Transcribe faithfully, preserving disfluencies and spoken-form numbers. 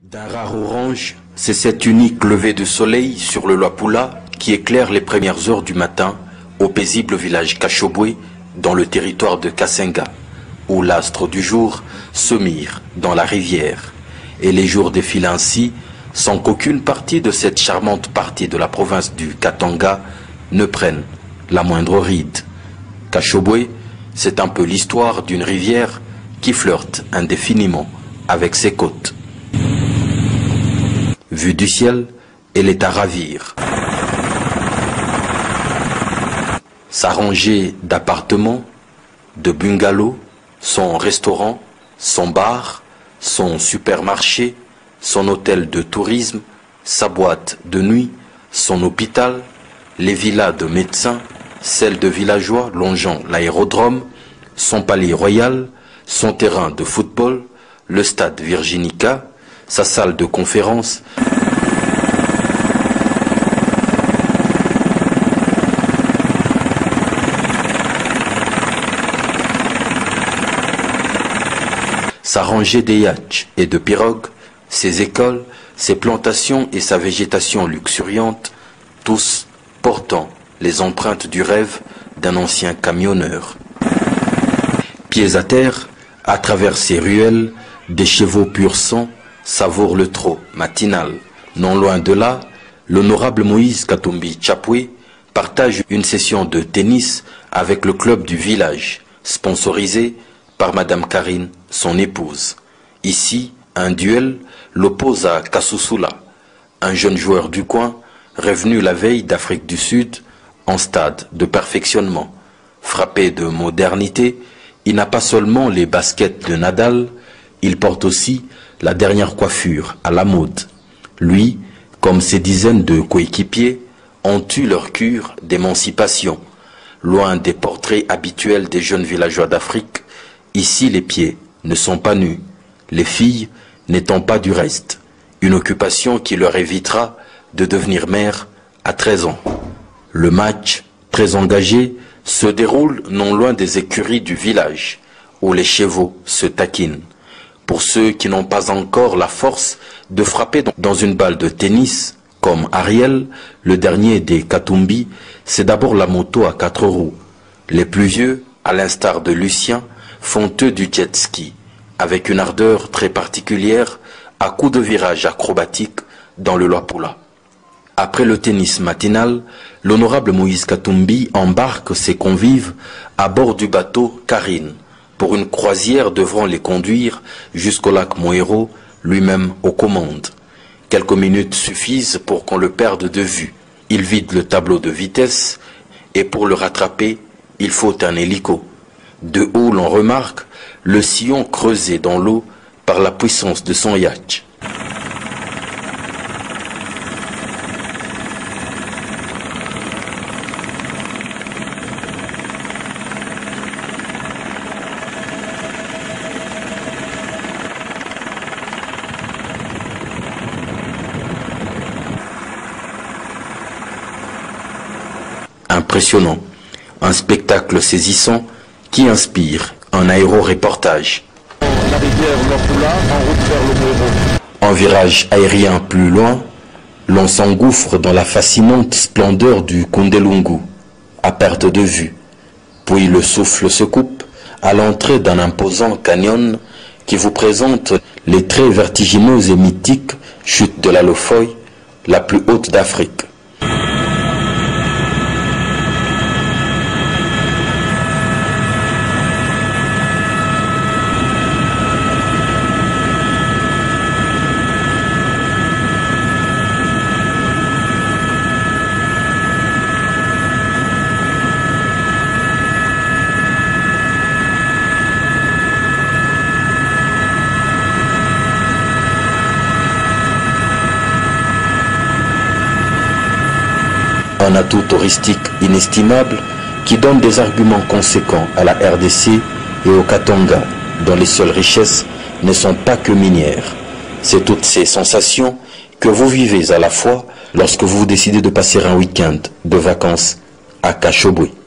D'un rare orange, c'est cet unique lever de soleil sur le Luapula qui éclaire les premières heures du matin au paisible village Kashobwe dans le territoire de Kasenga, où l'astre du jour se mire dans la rivière. Et les jours défilent ainsi sans qu'aucune partie de cette charmante partie de la province du Katanga ne prenne la moindre ride. Kashobwe, c'est un peu l'histoire d'une rivière qui flirte indéfiniment avec ses côtes. Vue du ciel, elle est à ravir. Sa rangée d'appartements, de bungalows, son restaurant, son bar, son supermarché, son hôtel de tourisme, sa boîte de nuit, son hôpital, les villas de médecins, celles de villageois longeant l'aérodrome, son palais royal, son terrain de football, le stade Virginica, sa salle de conférence, sa rangée de yachts et de pirogues, ses écoles, ses plantations et sa végétation luxuriante, tous portant les empreintes du rêve d'un ancien camionneur. Pieds à terre, à travers ces ruelles, des chevaux pur sang savourent le trot matinal. Non loin de là, l'honorable Moïse Katumbi Tchapwe partage une session de tennis avec le club du village, sponsorisé par Madame Karine, son épouse. Ici, un duel l'oppose à Kasusula, un jeune joueur du coin, revenu la veille d'Afrique du Sud, en stade de perfectionnement. Frappé de modernité, il n'a pas seulement les baskets de Nadal, il porte aussi la dernière coiffure à la mode. Lui, comme ses dizaines de coéquipiers, ont eu leur cure d'émancipation. Loin des portraits habituels des jeunes villageois d'Afrique, ici les pieds ne sont pas nus, les filles n'étant pas du reste. Une occupation qui leur évitera de devenir mères à treize ans. Le match, très engagé, se déroule non loin des écuries du village, où les chevaux se taquinent. Pour ceux qui n'ont pas encore la force de frapper dans une balle de tennis, comme Ariel, le dernier des Katumbi, c'est d'abord la moto à quatre roues. Les plus vieux, à l'instar de Lucien, font eux du jet ski, avec une ardeur très particulière, à coups de virage acrobatique dans le Luapula. Après le tennis matinal, l'honorable Moïse Katumbi embarque ses convives à bord du bateau Karine, pour une croisière devant les conduire jusqu'au lac Moero, lui-même aux commandes. Quelques minutes suffisent pour qu'on le perde de vue. Il vide le tableau de vitesse et pour le rattraper, il faut un hélico. De haut, l'on remarque le sillon creusé dans l'eau par la puissance de son yacht. Impressionnant, un spectacle saisissant qui inspire un aéro-reportage. La rivière Luapula en route vers le Moero. En virage aérien plus loin, l'on s'engouffre dans la fascinante splendeur du Kundelungu, à perte de vue. Puis le souffle se coupe à l'entrée d'un imposant canyon qui vous présente les très vertigineuses et mythiques chutes de la Lofoy, la plus haute d'Afrique. Un atout touristique inestimable qui donne des arguments conséquents à la R D C et au Katanga, dont les seules richesses ne sont pas que minières. C'est toutes ces sensations que vous vivez à la fois lorsque vous décidez de passer un week-end de vacances à Kashobwe.